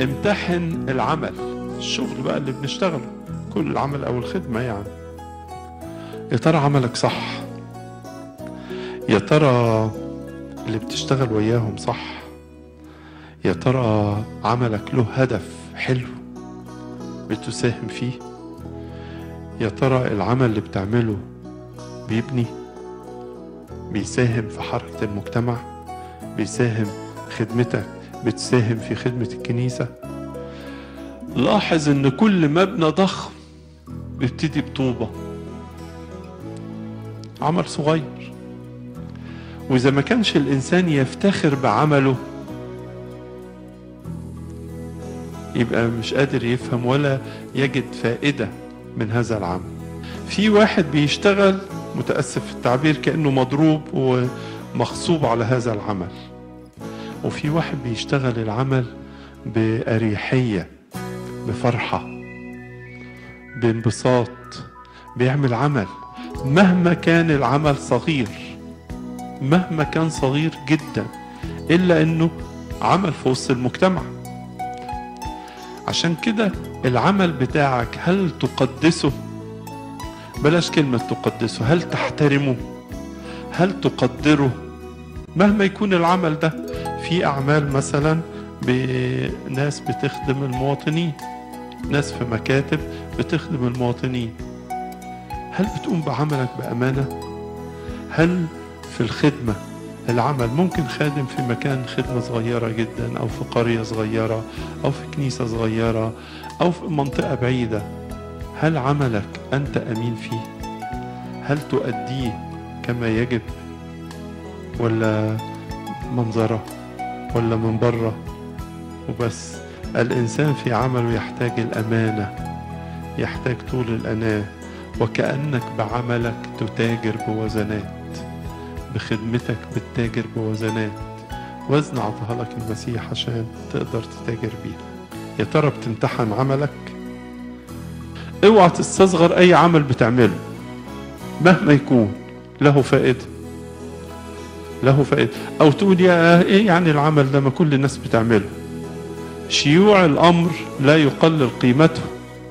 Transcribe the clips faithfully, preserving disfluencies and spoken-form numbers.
امتحن العمل، الشغل بقى اللي بنشتغله، كل العمل او الخدمة يعني. يا ترى عملك صح؟ يا ترى اللي بتشتغل وياهم صح؟ يا ترى عملك له هدف حلو بتساهم فيه؟ يا ترى العمل اللي بتعمله بيبني، بيساهم في حركة المجتمع، بيساهم خدمتك بتساهم في خدمة الكنيسة؟ لاحظ ان كل مبنى ضخم بيبتدي بطوبة، عمل صغير. واذا ما كانش الانسان يفتخر بعمله يبقى مش قادر يفهم ولا يجد فائدة من هذا العمل. في واحد بيشتغل، متأسف في التعبير، كأنه مضروب ومغصوب على هذا العمل، وفي واحد بيشتغل العمل بأريحية، بفرحة، بانبساط، بيعمل عمل مهما كان العمل صغير، مهما كان صغير جدا، إلا أنه عمل في وسط المجتمع. عشان كده العمل بتاعك هل تقدسه؟ بلاش كلمة تقدسه، هل تحترمه؟ هل تقدره؟ مهما يكون العمل ده. في أعمال مثلا بناس بتخدم المواطنين، ناس في مكاتب بتخدم المواطنين، هل بتقوم بعملك بأمانة؟ هل في الخدمة العمل ممكن خادم في مكان خدمة صغيرة جدا، أو في قرية صغيرة، أو في كنيسة صغيرة، أو في منطقة بعيدة، هل عملك أنت أمين فيه؟ هل تؤديه كما يجب، ولا منظرة، ولا من بره وبس؟ الإنسان في عمله يحتاج الأمانة، يحتاج طول الأناة، وكأنك بعملك تتاجر بوزنات، بخدمتك بتتاجر بوزنات، وزن عطاها لك المسيح عشان تقدر تتاجر بيها. يا ترى بتمتحن عملك؟ اوعى تستصغر اي عمل بتعمله مهما يكون له فائدة، له فائدة. او تقول يا ايه يعني العمل ده ما كل الناس بتعمله. شيوع الامر لا يقلل قيمته.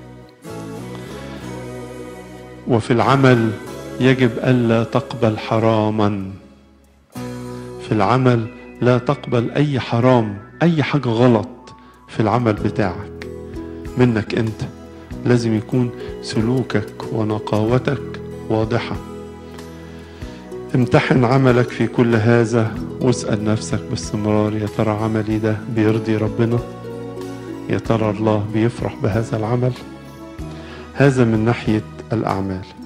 وفي العمل يجب ألا تقبل حراما. في العمل لا تقبل أي حرام، أي حاجة غلط في العمل بتاعك منك أنت. لازم يكون سلوكك ونقاوتك واضحة. امتحن عملك في كل هذا، واسأل نفسك باستمرار: يا ترى عملي ده بيرضي ربنا؟ يا ترى الله بيفرح بهذا العمل؟ هذا من ناحية الأعمال.